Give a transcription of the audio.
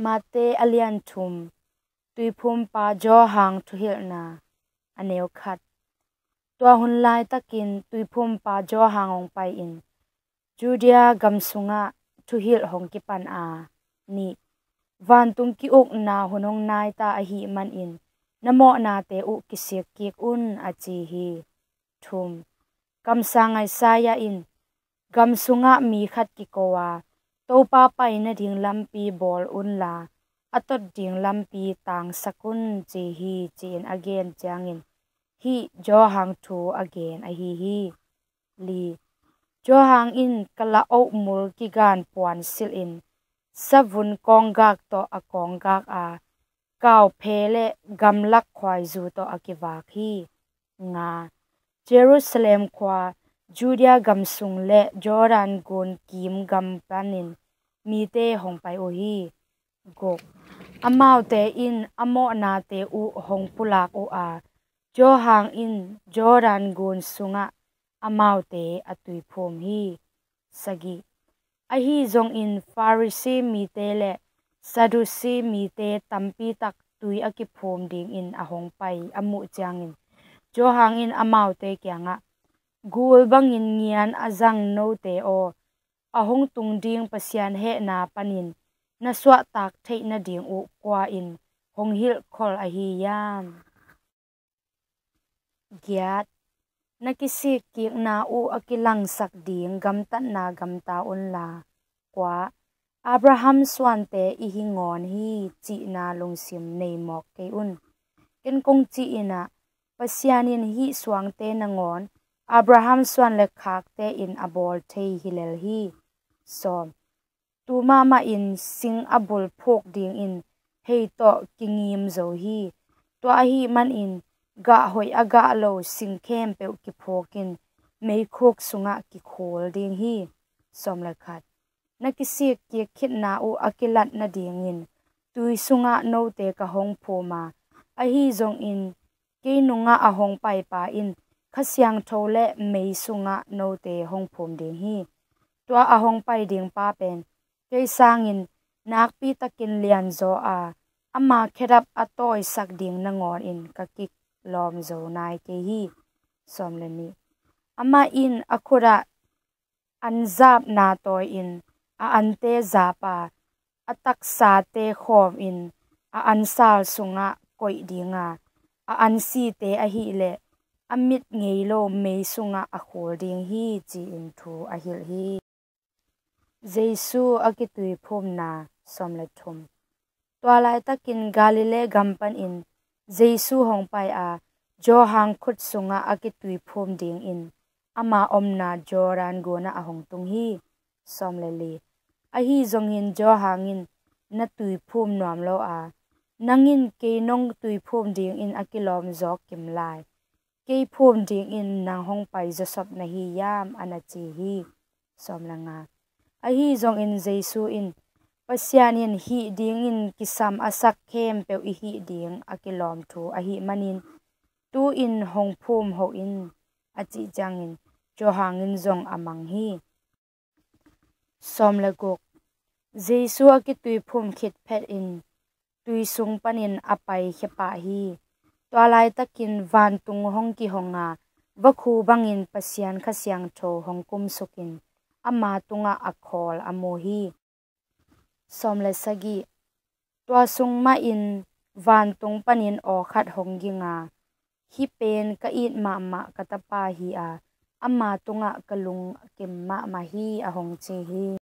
mate alian thum tuiphum pa jo hang thu hil na aneu khat tua hun lai takin tuiphum pa jo hangong pai in Judea gamsunga thu hil hong ki pan a ni van tung ki ok na hunong nai ta a hi man in namo na te u ki sik kik un a chi hi thum kam sangai saya in gamsunga mi khat ki kowa to pa pai na ding lampi bol un la atot ding lampi tang sakun chi hi chin again changin hi jo hang thu again a hi li jo hang in kala o mul ki gan puan sil in savun konggak to a konggak a kaw phele gamlak khwai zu to akiwak hi nga Jerusalem khwa Judea gamsung le Jordan gun kim gam panin mi te hong pai o hi go amau te in amo na te u hong pulak o a jo hang in Jordan gun sunga amau te atui phom hi sagi a hi zong in Pharisee mi te le Sadducee mi te tampi tak tui aki phom ding in a hong pai amu changin jo hang in amau te kyanga gul bangin ngian azang no te o ahong tung ding pasian he na panin na swa tak thei na ding u kwa in hong hil khol a hi yam giat nakisi ki na u akilang sak ding gam tan na gam ta on la kwa Abraham swante I hingon hi chi na lungsim nei mok ke un ken kong chi ina pasianin hi swang te na ngon Abraham swan le khak te in abol thei hilel hi som tu mama in sing abul phok ding in hei to kingim zo hi to a hi man in ga hoi aga lo sing khem pe ki phokin mei khok sunga ki khol ding hi som le khat nakisi ki khit na u akilat na ding in tui sunga no te ka hong phoma a hi zong in ke nunga a hong pai pa in khasyang thole mei sunga no te hong phom ding hi to a hong pai ding pa pen ke sangin nak pi takin lian zo a ama kherap atoi sak ding na ngon in ka kik lom zo nai ke hi som le ni ama in akhura anzap na toy in a ante zapa atak sa te khom in a ansal sunga koi dinga a ansi te a hi le amit ngei lo mei sunga a khol ding hi chi in thu a hil hi Jesu akitui phom na som le thum twalai takin Galilee gampan in Jesu hong pai a jo hang khut sunga akitui phom ding in ama omna Jordan gona a hong tung hi som le li a hi zong in jo hangin na tui phom nuam lo a nangin ke nong tui phom ding in akilom zok kim lai ke phom ding in nang hong pai zo sop na hi yam anachi hi som la nga a hi zong in Jesu in pasianin hi ding in kisam asak khem pe I hi ding akilom thu a hi manin tu in hong phom ho in achi changin jo hangin zong amang hi som la gok Jesu akitui phom khit phet in tui sung panin apai hepa hi twalai takin van tung hong ki honga vakhu bangin pasian khasyang tho hongkum sukin ama tunga akhol amo hi som le sagi twa sung ma in van tung panin o khat honginga hi pen ka it ma katapa hi a ama tunga kalung kim ma hi a hong che hi